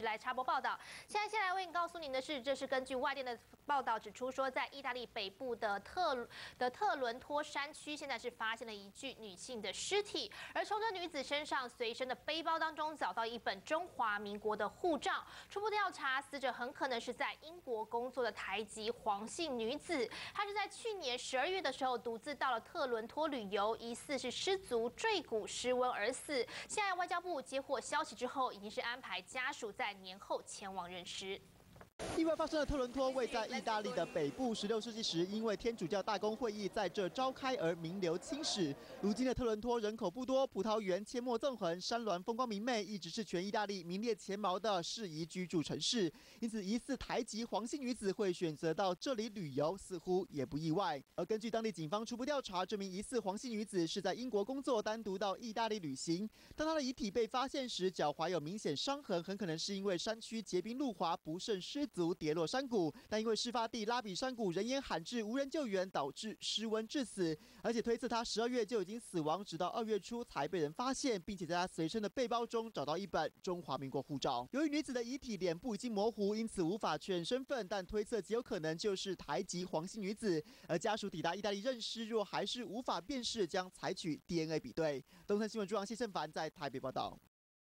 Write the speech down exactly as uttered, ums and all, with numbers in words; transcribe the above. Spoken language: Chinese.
时来插播报道。现在先来为你告诉您的是，这是根据外电的报道指出说，在意大利北部的特的特伦托山区，现在是发现了一具女性的尸体，而从这女子身上随身的背包当中找到一本中华民国的护照。初步调查，死者很可能是在英国工作的台籍黄姓女子，她是在去年十二月的时候独自到了特伦托旅游，疑似是失足坠谷失温而死。现在外交部接获消息之后，已经是安排家属在年后前往认尸。 意外发生的特伦托位在意大利的北部，十六世纪时因为天主教大公会议在这召开而名留青史。如今的特伦托人口不多，葡萄园阡陌纵横，山峦风光明媚，一直是全意大利名列前茅的适宜居住城市。因此，疑似台籍黄姓女子会选择到这里旅游，似乎也不意外。而根据当地警方初步调查，这名疑似黄姓女子是在英国工作，单独到意大利旅行。当她的遗体被发现时，脚踝有明显伤痕，很可能是因为山区结冰路滑，不慎失足 跌落山谷，但因为事发地拉比山谷人烟罕至，无人救援，导致失温致死。而且推测他十二月就已经死亡，直到二月初才被人发现，并且在他随身的背包中找到一本中华民国护照。由于女子的遗体脸部已经模糊，因此无法确认身份，但推测极有可能就是台籍黄姓女子。而家属抵达意大利认尸，若还是无法辨识，将采取 D N A 比对。东森新闻主网谢胜凡在台北报道。